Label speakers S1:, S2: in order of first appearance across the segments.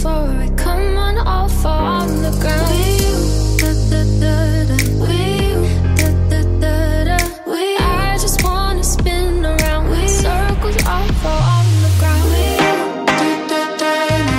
S1: for it. Come on, I'll fall on the ground. With you, da da da da. With you, da da da da. With you, I just wanna spin around with circles. I'll fall on the ground. With you, da da da da.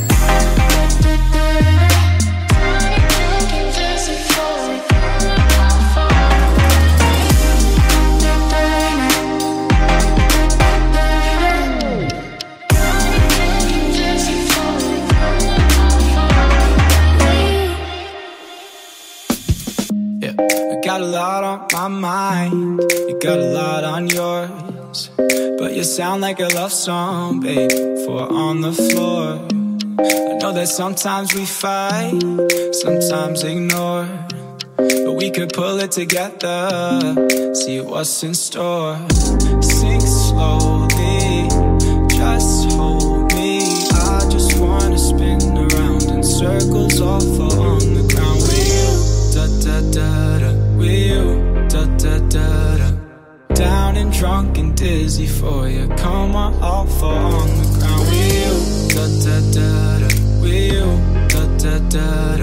S2: Got a lot on my mind, you got a lot on yours, but you sound like a love song, babe, for on the floor. I know that sometimes we fight, sometimes ignore, but we could pull it together, see what's in store. Sink slowly, just hold me. I just wanna spin around in circles, all fall on the ground with you, da da da da. With you, da da da da. Down and drunk and dizzy for you. Come on, I'll fall on the ground with you, da da da da. With you, da da da da.